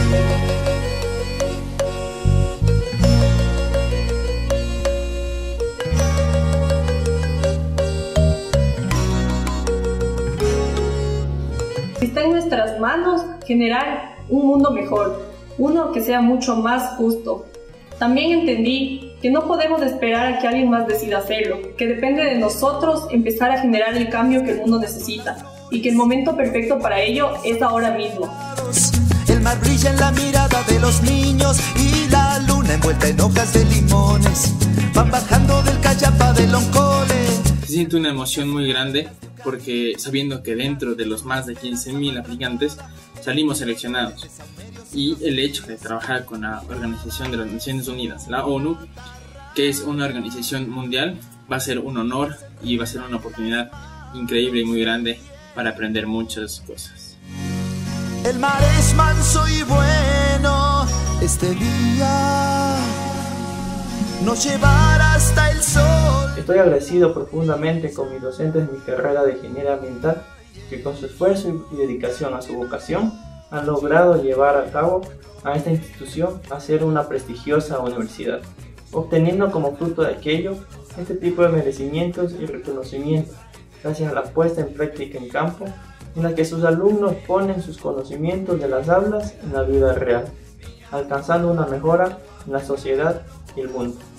Está en nuestras manos generar un mundo mejor, uno que sea mucho más justo. También entendí que no podemos esperar a que alguien más decida hacerlo, que depende de nosotros empezar a generar el cambio que el mundo necesita y que el momento perfecto para ello es ahora mismo. El mar brilla en la mirada de los niños y la luna envuelta en hojas de limones van bajando del Cayapa del Oncole. Se siente una emoción muy grande porque sabiendo que dentro de los más de 15.000 aplicantes salimos seleccionados, y el hecho de trabajar con la Organización de las Naciones Unidas, la ONU, que es una organización mundial, va a ser un honor y va a ser una oportunidad increíble y muy grande para aprender muchas cosas. El mar es manso y bueno, este día nos llevará hasta el sol. Estoy agradecido profundamente con mis docentes de mi carrera de Ingeniería Ambiental, que con su esfuerzo y dedicación a su vocación han logrado llevar a cabo a esta institución a ser una prestigiosa universidad, obteniendo como fruto de aquello este tipo de merecimientos y reconocimientos, gracias a la puesta en práctica en campo, en la que sus alumnos ponen sus conocimientos de las aulas en la vida real, alcanzando una mejora en la sociedad y el mundo.